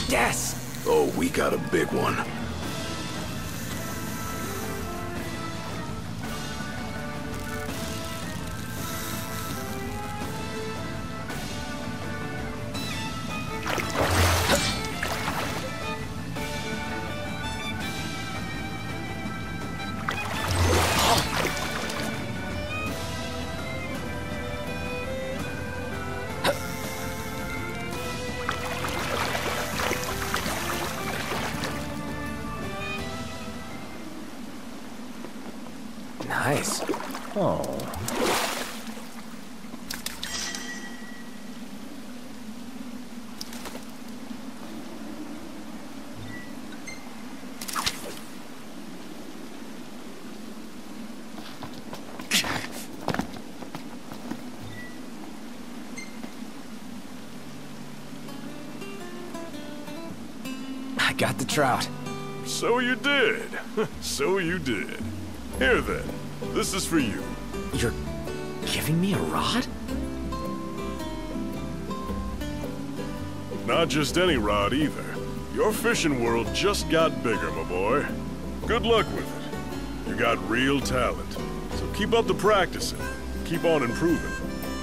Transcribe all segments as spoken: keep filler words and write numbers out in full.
Yes! Oh, we got a big one. Nice. Oh. I got the trout. So you did. So you did. Here then, this is for you. You're giving me a rod? Not just any rod either. Your fishing world just got bigger, my boy. Good luck with it. You got real talent. So keep up the practicing. Keep on improving.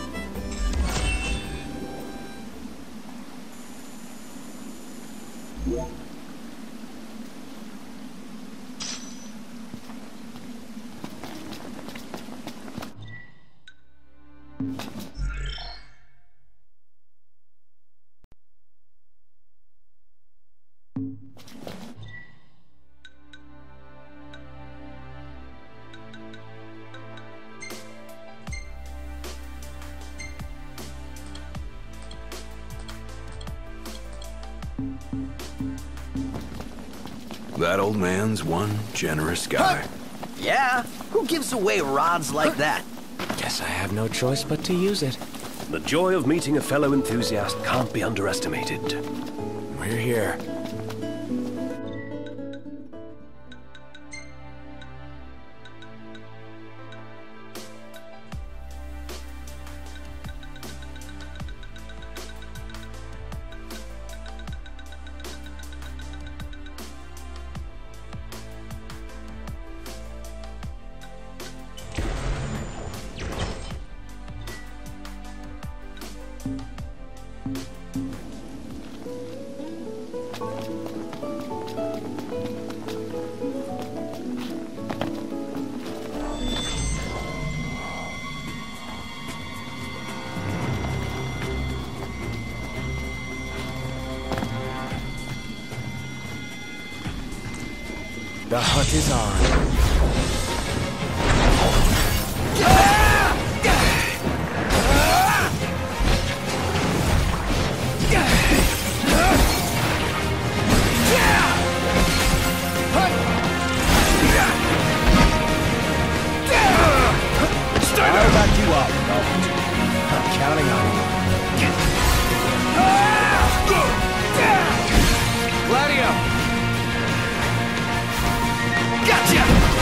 That old man's one generous guy. Yeah? Who gives away rods like that? Guess I have no choice but to use it. The joy of meeting a fellow enthusiast can't be underestimated. We're here. The hunt is on. I'll back you up, Robert. I'm counting on you. Gladio! Gotcha!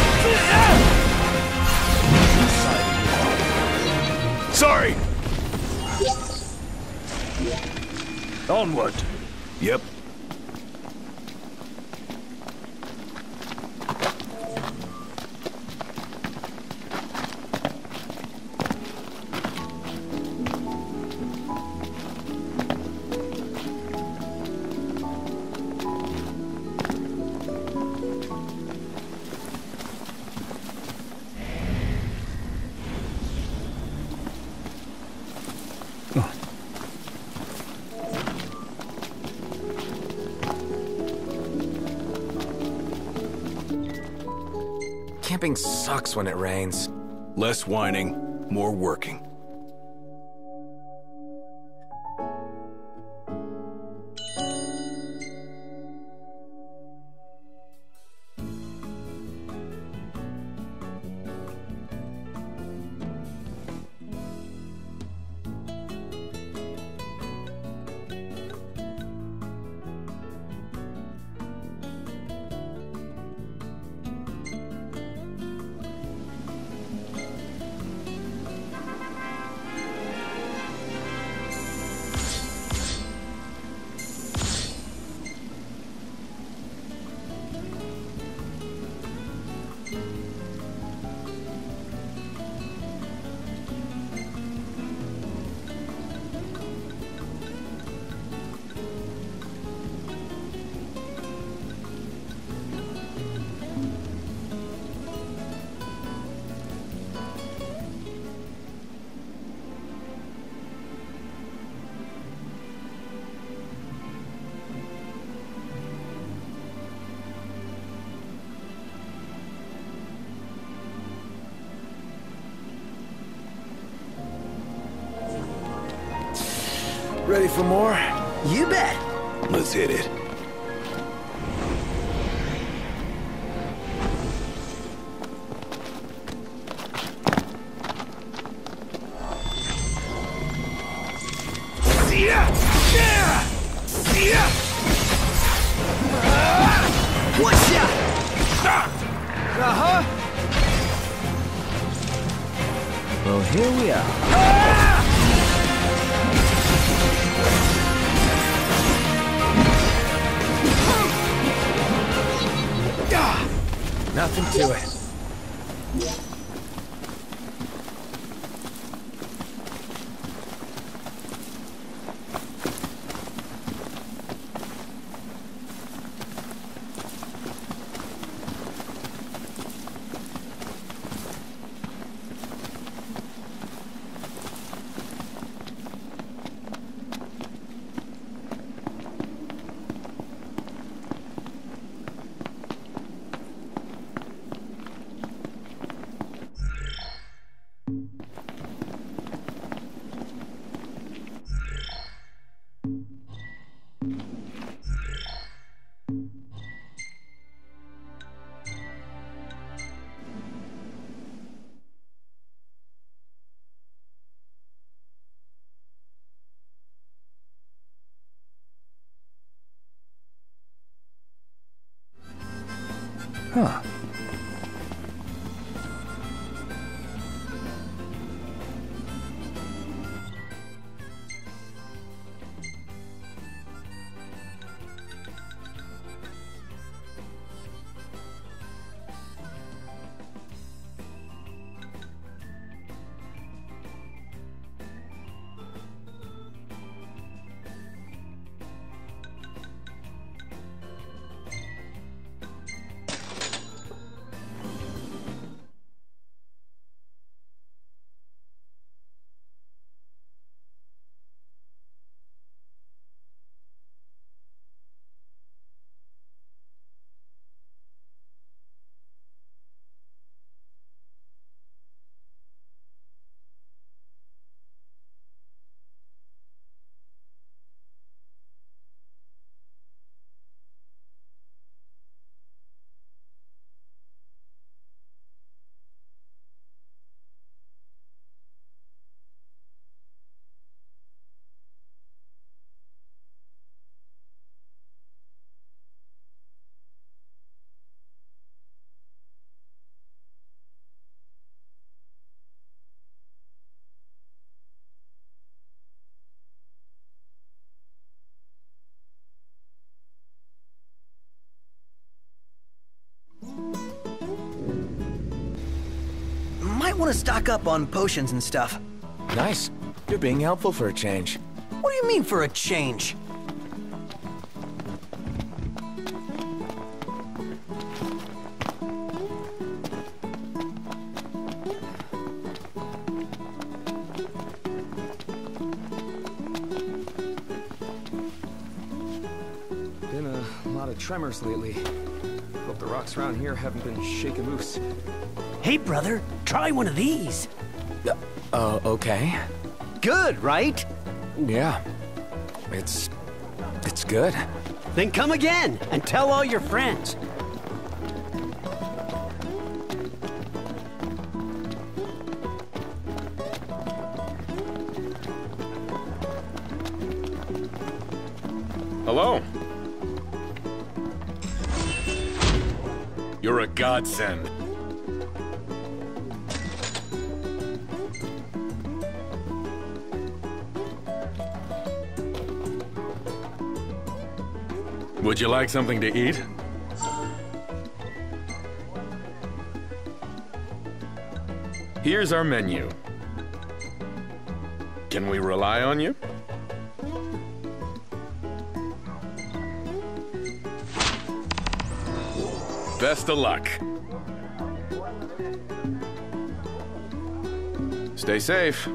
Sorry! Onward! Yep. Camping sucks when it rains. Less whining, more working. Ready for more? You bet. Let's hit it. What's ya? Uh-huh. Well, here we are. Nothing to it. Huh. Might want to stock up on potions and stuff. Nice. You're being helpful for a change. What do you mean for a change? Been a lot of tremors lately. Hope the rocks around here haven't been shaken loose. Hey, brother, try one of these. Uh, okay. Good, right? Yeah. It's... it's good. Then come again and tell all your friends. Hello? You're a godsend. Would you like something to eat? Here's our menu. Can we rely on you? Best of luck. Stay safe.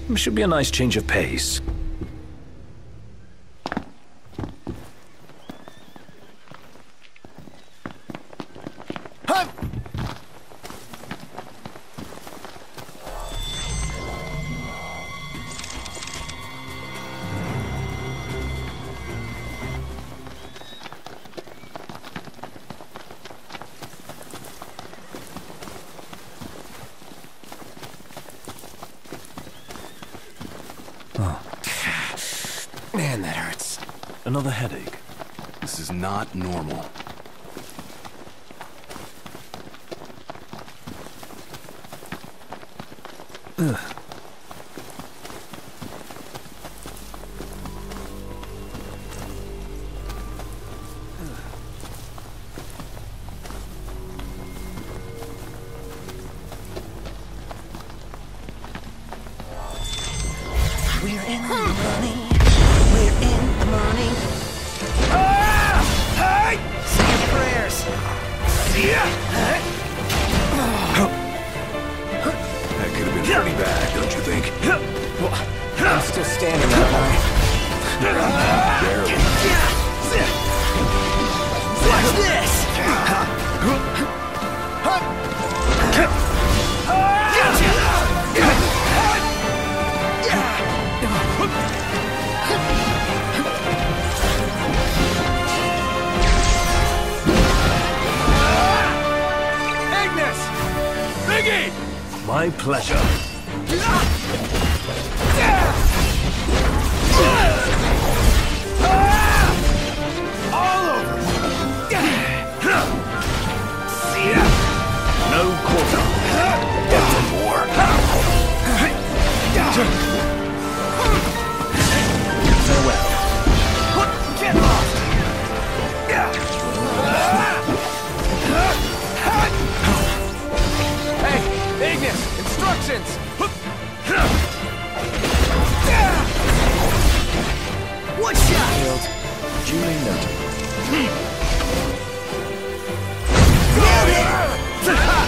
Should be a nice change of pace. Man, that hurts. Another headache. This is not normal. Ugh. We're in the morning. We're in the morning. Ah! Hey! Say your prayers. Yeah! That could have been pretty bad, don't you think? Well, I'm still standing that guy. Barely. Watch this. My pleasure. All over. No quarter. One more. Farewell. Get lost. Hey, Ignis, instructions. One shot. Killed. Duly noted. Nailed it.